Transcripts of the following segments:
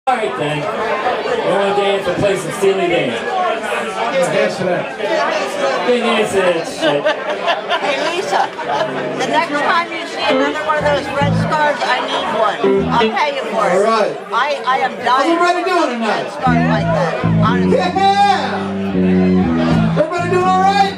Alright then, we're going to dance and play some Steely Dan. Dance to that. Good dance to that shit. Hey Lisa, the next time you see another one of those red scarves, I need one. I'll pay you for it. Alright. I am dying. What's everybody doing tonight? Red scarf like that. Honestly. Yeah! Everybody doing alright?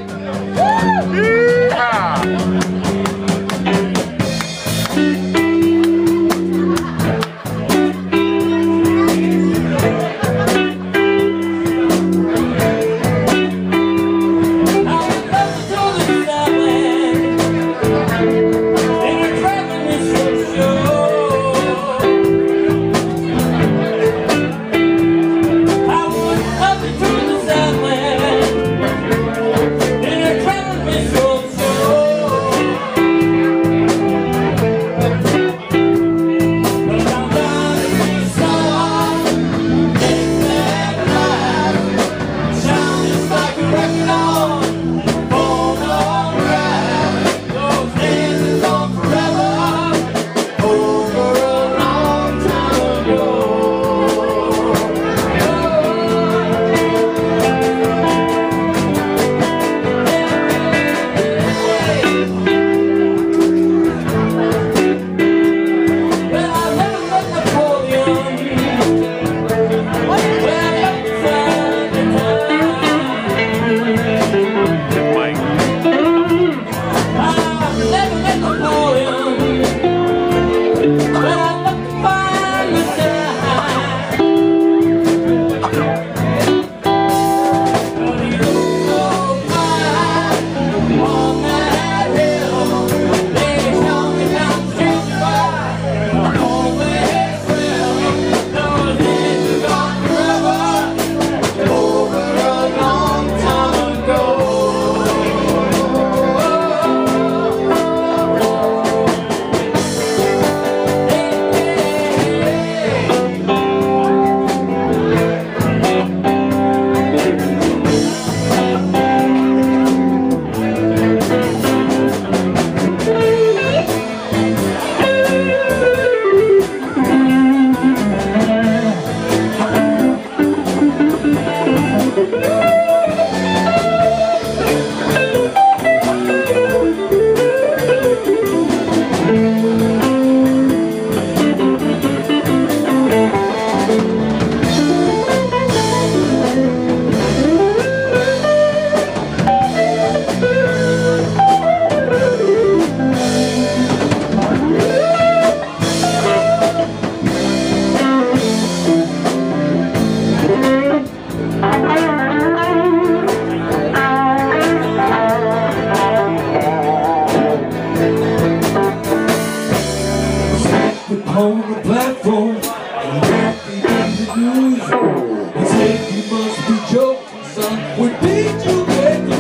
On the platform, and that begins the news. He said, "You must be joking, son. Where did you get the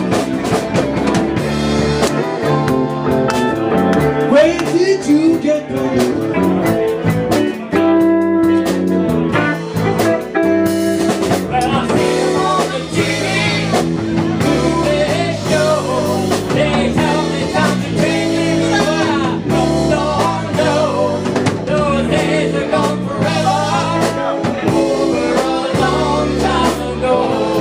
news? Where did you get the news?" Well, I see them on the TV, movie show. They tell me time to change, but I don't know. Those days are gone forever, over a long time ago.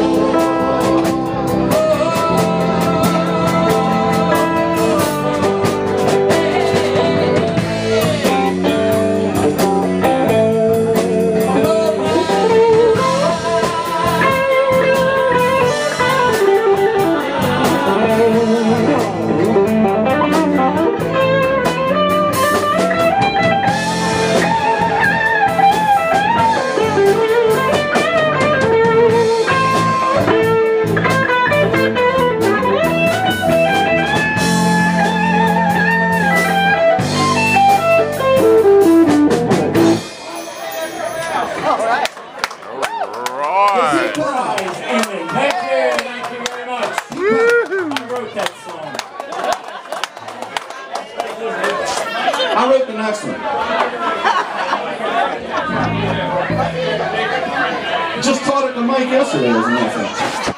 Thank you very much. I wrote that song. I wrote the next one. Just taught it to Mike yesterday, as a matter of fact.